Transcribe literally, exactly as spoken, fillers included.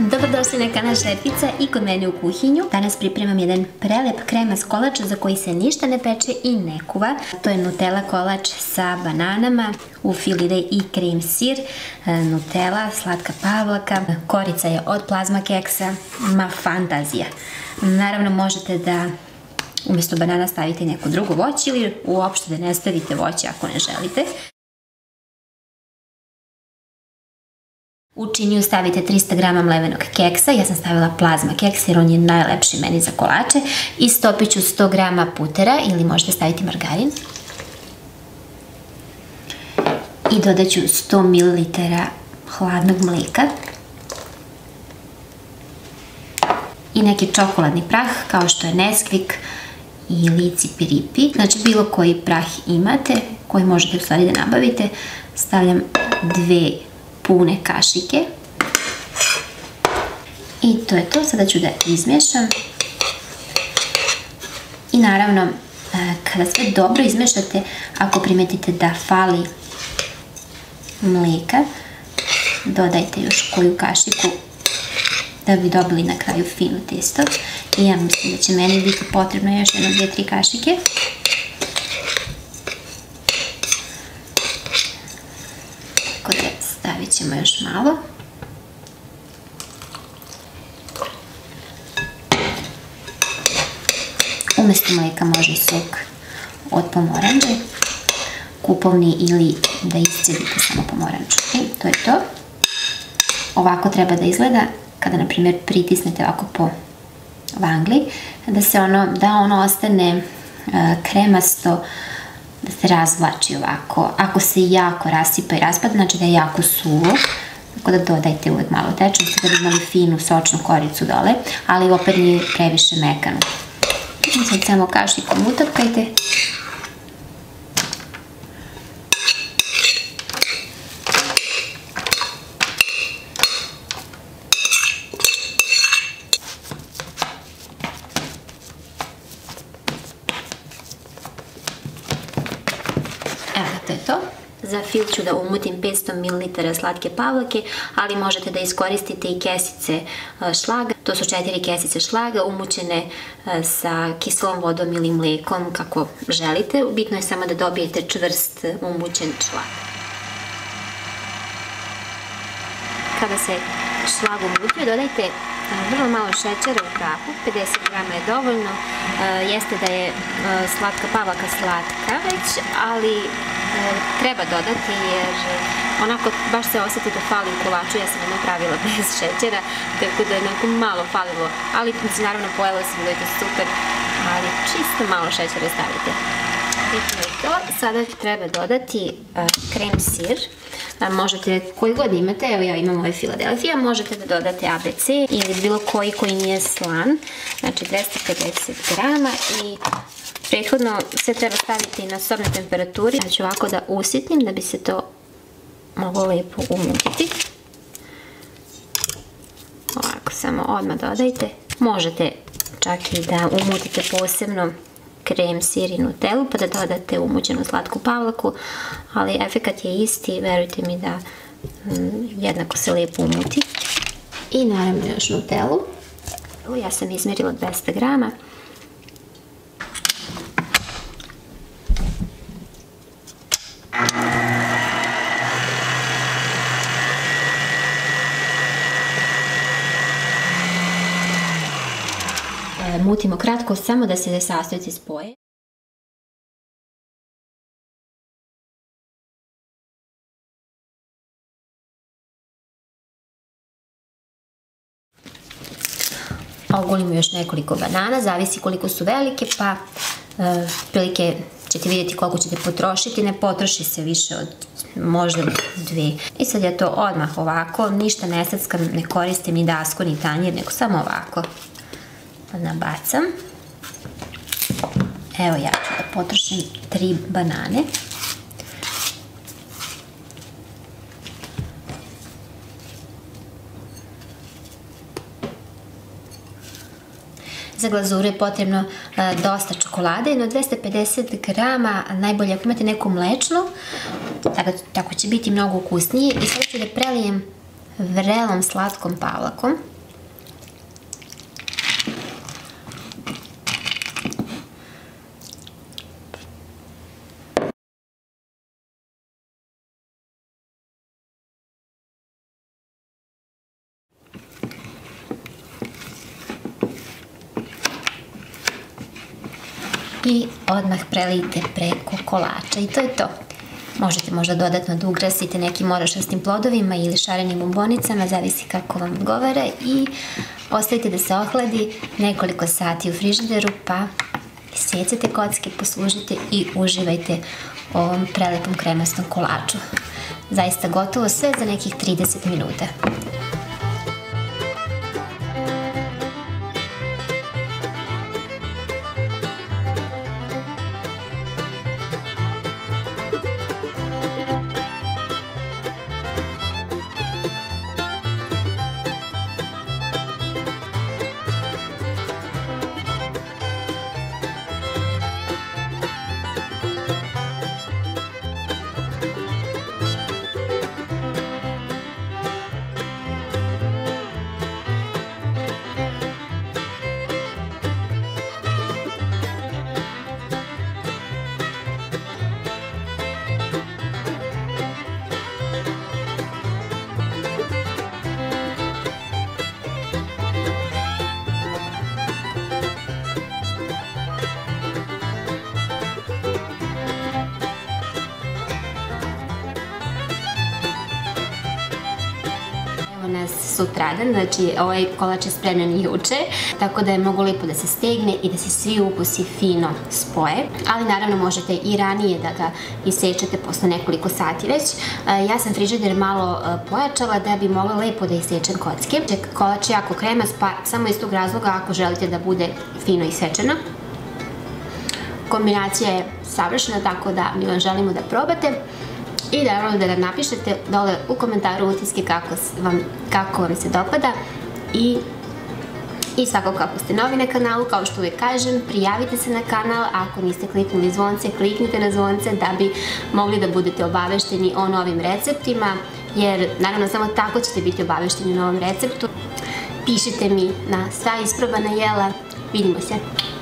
Dobrodošli na kanal Šefica i kod mene u kuhinju. Danas pripremam jedan prelep kremast kolač za koji se ništa ne peče i ne kuva. To je Nutella kolač sa bananama, u fili ide i krem sir, Nutella, slatka pavlaka, korica je od plazma keksa, ma fantazija. Naravno možete da umjesto banana stavite neko drugo voće ili uopšte da ne stavite voće ako ne želite. U činiju stavite trista grama mlevenog keksa, ja sam stavila plazma keks jer on je najlepši meni za kolače. Istopit ću sto grama putera ili možete staviti margarin. I dodat ću sto mililitara hladnog mlijeka. I neki čokoladni prah kao što je Nesquik ili Cipiripi. Znači bilo koji prah imate, koji možete u stvari da nabavite. Stavljam dve pune kašike i to je to. Sada ću da izmešam i naravno kada sve dobro izmešate, ako primetite da fali mlijeka, dodajte još koju kašiku da bi dobili na kraju fino testo. I ja mislim da će meni biti potrebno još jedno dvije tri kašike. Stavit ćemo još malo. Umjesto mlijeka može sok od pomoranđe, kupovni ili da iscedite samo pomoranđu. I to je to. Ovako treba da izgleda kada, na primjer, pritisnete ovako po vangli, da se ono, da ono ostane kremasto, da se razvlači ovako. Ako se jako rasipa i raspada, znači da je jako suvo, tako da dodajte uvek malo tečnosti da bi imali finu sočnu koricu dole, ali opet nije previše mekano. Sad samo kašikom utapkajte. To je to. Za fil ću da umutim petsto mililitara slatke pavlake, ali možete da iskoristite i kesice šlaga. To su četiri kesice šlaga umućene sa kiselom vodom ili mlekom, kako želite. Bitno je samo da dobijete čvrst umućen šlag. Kada se šlag umutio, dodajte vrlo malo šećera u prahu, pedeset grama je dovoljno. Jeste da je slatka pavlaka slatka već, ali treba dodati jer onako baš se osjeti da fali u kolaču. Ja sam jedno pravila bez šećera, tako da je onako malo falilo, ali naravno pojela sam, bilo je to super, ali čisto malo šećera stavite. I to je to. Sada treba dodati krem sir. Možete koji god imate, evo ja imam ovaj Philadelphia, možete da dodate A B C ili bilo koji koji nije slan, znači dvesta pedeset grama i prethodno sve treba staviti na sobnoj temperaturi. Ja ću ovako da usitnim da bi se to moglo lijepo umutiti. Ovako samo odmah dodajte. Možete čak i da umutite posebno krem, sir i Nutellu pa da dodate umućenu slatku pavlaku, ali efekat je isti, verujte mi da jednako se lijepo umuti. I naravno još Nutellu. Ja sam izmjerila dvesta grama. Mutimo kratko, samo da se sastojci spoje. Ogulimo još nekoliko banana, zavisi koliko su velike, pa prilike ćete vidjeti koliko ćete potrošiti, ne potroši se više od možda dvije. I sad ja to odmah ovako, ništa ne seckam, ne koristim ni dasku ni tanjir, nego samo ovako nabacam. Evo ja ću da potrošim tri banane. Za glazuru je potrebno dosta čokolade, jedno dvesta pedeset grama, najbolje ako imate neku mlečnu, tako će biti mnogo ukusnije. I sada ću da prelijem vrelom slatkom pavlakom. i odmah prelijte preko kolača i to je to. Možete možda dodatno da ukrasite nekim orašastim plodovima ili šarenim bombonicama, zavisi kako vam odgovara, i ostavite da se ohladi nekoliko sati u frižideru, pa isecete kocke, poslužite i uživajte u ovom prelepom kremastom kolaču. Zaista gotovo sve za nekih trideset minuta. Nas sutradan, znači ovaj kolač je spremljen juče, tako da je mnogo lijepo da se stegne i da se svi ukusi fino spoje, ali naravno možete i ranije da ga isečete posle nekoliko sati već. Ja sam frižider malo pojačala da bi mogla lijepo da isečem kocke. Kolač je jako kremas, pa samo iz tog razloga ako želite da bude fino isečeno. Kombinacija je savršena, tako da mi vam želimo da probate. I naravno da nam napišete dole u komentaru utiske kako vam se dopada i i svakako ako ste novi na kanalu, kao što uvijek kažem, prijavite se na kanal, ako niste kliknuli zvonce, kliknite na zvonce da bi mogli da budete obavešteni o novim receptima, jer naravno samo tako ćete biti obavešteni o novom receptu. Pišite mi na sva isprobana jela, vidimo se!